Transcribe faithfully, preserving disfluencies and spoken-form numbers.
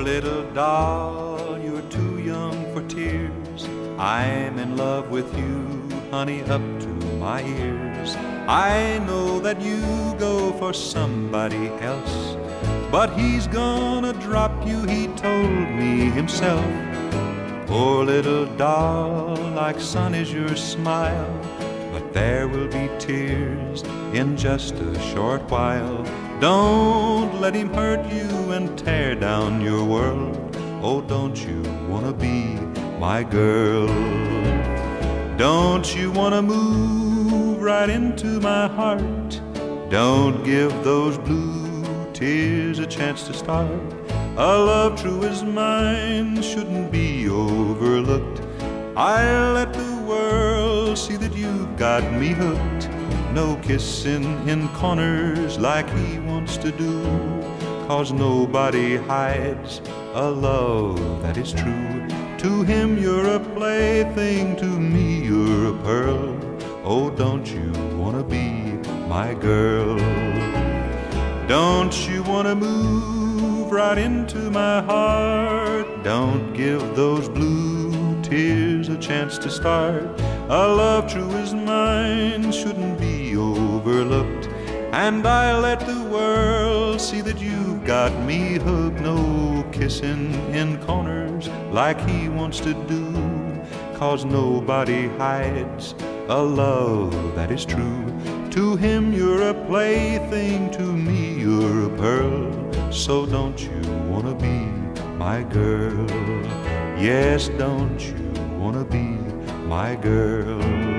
little doll, you're too young for tears. I'm in love with you, honey, up to my ears. I know that you go for somebody else, but he's gonna drop you, he told me himself. Poor little doll, like sun is your smile, but there will be tears in just a short while. Don't let him hurt you and tear down your world. Oh, don't you wanna be my girl? Don't you wanna move right into my heart? Don't give those blue tears a chance to start. A love true as mine shouldn't be overlooked. I'll let the world see that you've got me hooked. No kissing in corners like he wants to do, 'cause nobody hides a love that is true. To him you're a plaything, to me you're a pearl. Oh, don't you wanna be my girl? Don't you wanna move right into my heart? Don't give those blue tears a chance to start. A love true as mine shouldn't be overlooked, and I let the world see that you've got me hooked. No kissing in corners like he wants to do, 'cause nobody hides a love that is true. To him you're a plaything, to me you're a pearl. So don't you wanna be my girl? Yes, don't you wanna be my girl?